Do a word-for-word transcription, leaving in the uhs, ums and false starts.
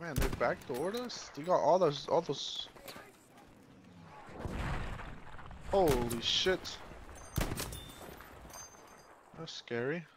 Man, they backdoored us? They got all those, all those... Holy shit. That's scary.